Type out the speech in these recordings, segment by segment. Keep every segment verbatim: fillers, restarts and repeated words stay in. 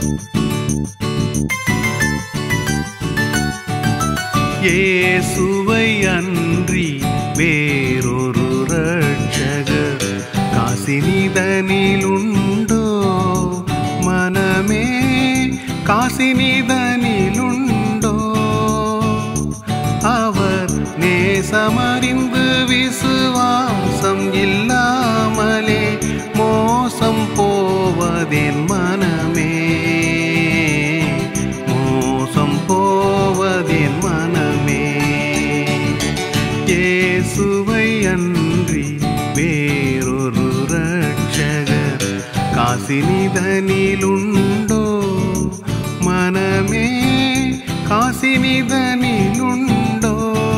இயேசுவை அன்றி வேறொரு இரட்சகர் காசினிதனிலுண்டோ மனமே காசினிதனிலுண்டோ அவர் நேசமறிந்து விசுவாசம் இல்லாமலே மோசம் போவதென் மனமே மோசம் போவதென் மனமே இயேசுவை அன்றி வேறொரு இரட்சகர் காசினிதனிலுண்டோ மனமே காசினிதனிலுண்டோ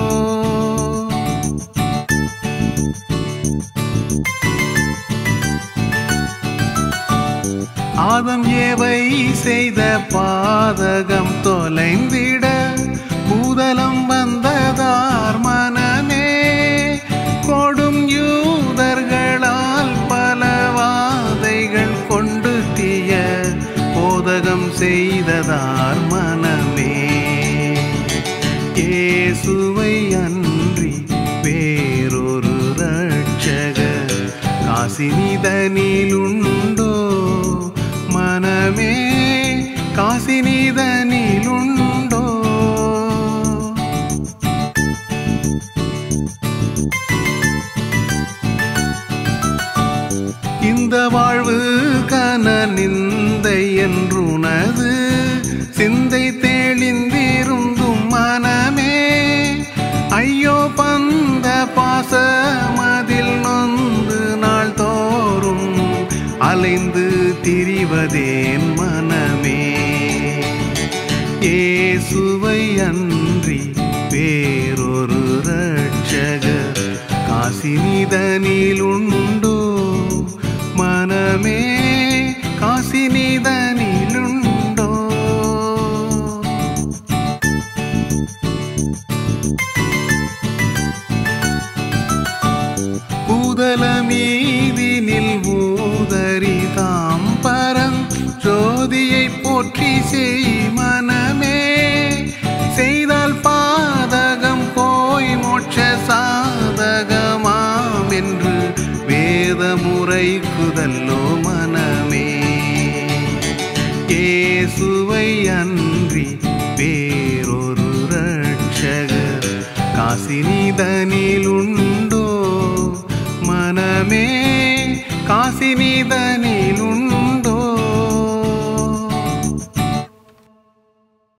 ஆதம் ஏவை செய்த பாதகம் தொலைந்திட பூதலம் வந்ததார் மனமே கொடும் யூதர்களால் பல வாதைகள் கொண்டு தீய போதகம் செய்ததார் மனமே இயேசுவை அன்றி வேறொரு இரட்சகர் காசினிதனிலுண்டோ மனமே காசினிதனிலுண்டோ இந்த வாழ்வு கன நிந்தை என்றுனது சிந்தை தெளிந்திருந்தும் மனமே ஐயோ பந்த பாசமதில் நொந்து நாள் தோறும் அலைந்து திரிவதேன் மனமே இயேசுவை அன்றி வேறொரு இரட்சகர் காசினிதனிலுண்டோ மனமே காசினிதனிலுண்டோ பூதலமீதினில் ஊதரி தாம் பரம் ஜோதியை போற்றி செய் மனமே செய்தால் பாதகம் போய் மோட்ச சாதகமாம் என்று வேதமுரைக்குதல்லோ மனமே இயேசுவை அன்றி வேறொரு இரட்சகர் காசினிதனிலுண்டோ மனமே காசினிதனிலுண்டோ